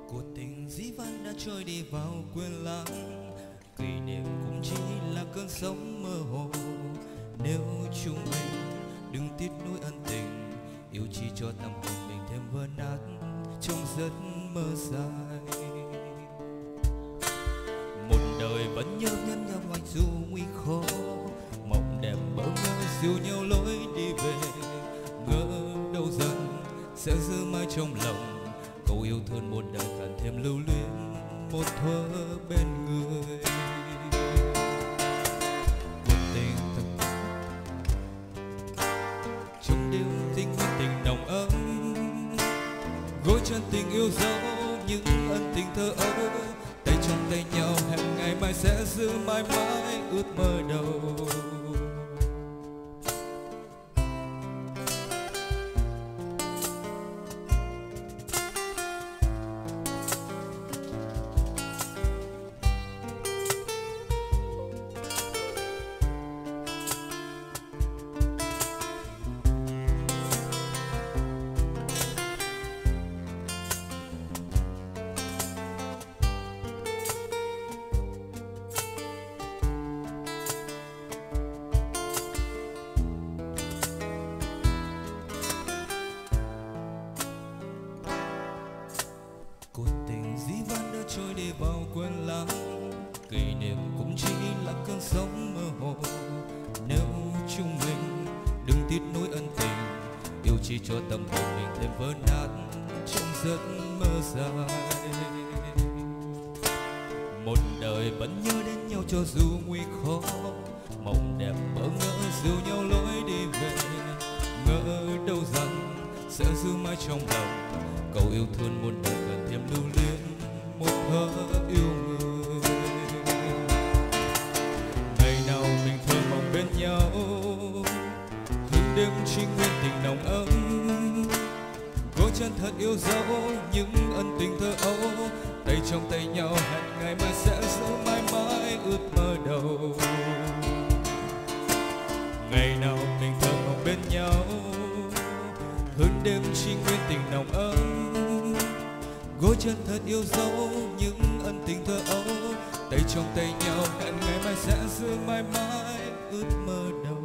Cuộc tình dĩ vãng đã trôi đi vào quên lãng, kỷ niệm cũng chỉ là cơn sóng mơ hồ. Nếu chúng mình đừng tiếc nuối ân tình, yêu chỉ cho tâm hồn mình thêm vỡ nát trong giấc mơ dài. Một đời vẫn nhớ nhẫn nhau hoài dù nguy khó, mộng đẹp bỡ ngỡ dìu nhau lối đi về. Ngỡ đâu dần sẽ giữ mãi trong lòng câu yêu thương muôn đời, càng thêm lưu luyến một thuở bên người. Cuộc tình thật trong đêm tình nguyên tình nồng ấm, gối chân tình yêu dấu những ân tình thơ ấu. Tay trong tay nhau hẹn ngày mai sẽ giữ mãi mãi ước mơ đầu. Cuộc tình dĩ vãng đã trôi đi vào quên lãng, kỷ niệm cũng chỉ là cơn sóng mơ hồ. Nếu chúng mình đừng tiếc nuối ân tình, yêu chỉ cho tâm hồn mình thêm vỡ nát trong giấc mơ dài. Một đời vẫn nhớ đến nhau cho dù nguy khó, mộng đẹp bỡ ngỡ dìu nhau lối đi về. Ngỡ đâu rằng sẽ giữ mãi trong lòng câu yêu thương muôn đời, cần thêm lưu luyến một thở yêu người. Ngày nào mình thơ mộng bên nhau, hương đêm trinh nguyên tình nồng ấm. Gối chân thật yêu dấu những ân tình thơ ấu. Tay trong tay nhau hẹn ngày mai sẽ giữ mãi mãi ước mơ đầu. Ngày nào mình thơ mộng bên nhau, hương đêm trinh nguyên tình nồng ấm. Gối chân thật yêu dấu những ân tình thơ ấu. Tay trong tay nhau hẹn ngày mai sẽ giữ mãi mãi ước mơ đầu.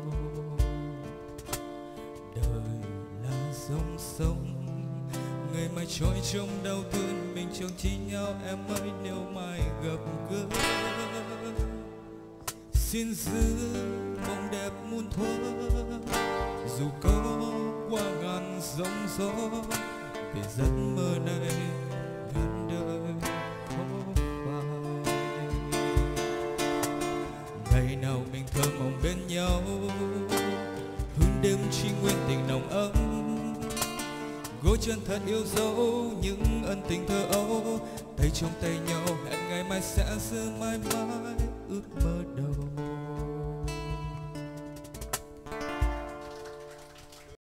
Đời là dòng sông, ngày mai trôi trong đau thương, mình chẳng chỉ nhau em ơi nếu mai gặp gỡ. Xin giữ mộng đẹp muôn thuở, dù có qua ngàn giông gió. Vì giấc mơ này ngàn đời khó phai. Ngày nào mình thơ mộng bên nhau, hương đêm chỉ nguyên tình nồng ấm. Gối chân thật yêu dấu những ân tình thơ ấu. Tay trong tay nhau hẹn ngày mai sẽ giữ mãi mãi ước mơ đầu.